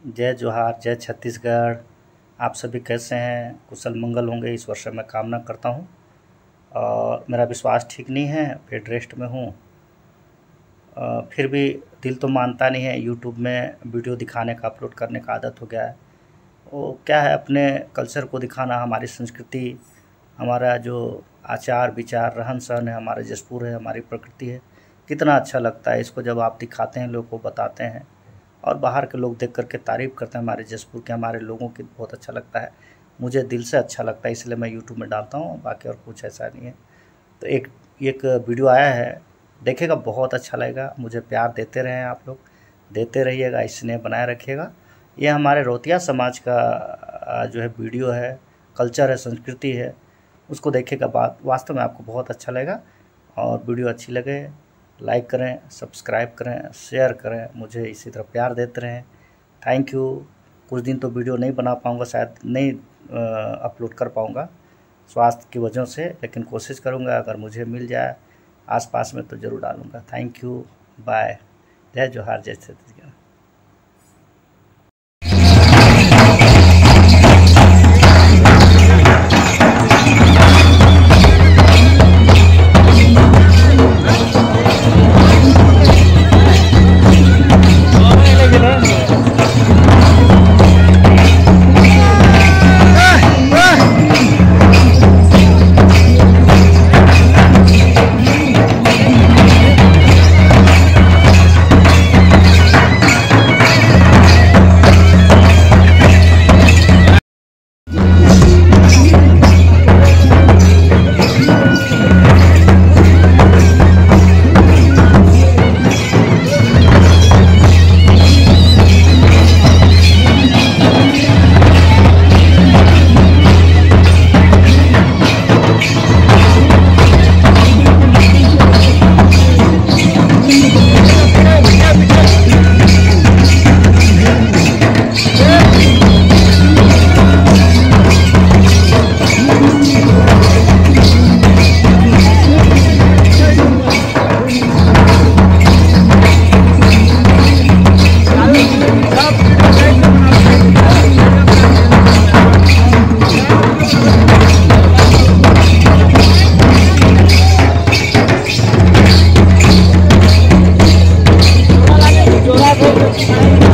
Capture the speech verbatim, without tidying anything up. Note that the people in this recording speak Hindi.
जय जोहार, जय छत्तीसगढ़। आप सभी कैसे हैं? कुशल मंगल होंगे, इस वर्ष मैं कामना करता हूं। और मेरा विश्वास ठीक नहीं है, बेड रेस्ट में हूं। फिर भी दिल तो मानता नहीं है। यूट्यूब में वीडियो दिखाने का, अपलोड करने का आदत हो गया है। वो क्या है, अपने कल्चर को दिखाना, हमारी संस्कृति, हमारा जो आचार विचार रहन सहन है, हमारा जसपुर है, हमारी प्रकृति है, कितना अच्छा लगता है। इसको जब आप दिखाते हैं, लोगों को बताते हैं और बाहर के लोग देख करके तारीफ़ करते हैं हमारे जसपुर के, हमारे लोगों की, बहुत अच्छा लगता है। मुझे दिल से अच्छा लगता है, इसलिए मैं यूट्यूब में डालता हूँ, बाकी और कुछ ऐसा नहीं है। तो एक एक वीडियो आया है, देखेगा, बहुत अच्छा लगेगा। मुझे प्यार देते रहें, आप लोग देते रहिएगा, स्नेह बनाए रखिएगा। ये हमारे रोतिया समाज का जो है वीडियो है, कल्चर है, संस्कृति है, उसको देखेगा। बात वास्तव में आपको बहुत अच्छा लगेगा। और वीडियो अच्छी लगे लाइक करें, सब्सक्राइब करें, शेयर करें, मुझे इसी तरह प्यार देते रहें। Thank you. कुछ दिन तो वीडियो नहीं बना पाऊँगा, शायद नहीं अपलोड कर पाऊँगा स्वास्थ्य की वजह से, लेकिन कोशिश करूँगा। अगर मुझे मिल जाए आसपास में तो ज़रूर डालूँगा। Thank you, bye. जय जोहार, जय छत्तीसगढ़। Thank you.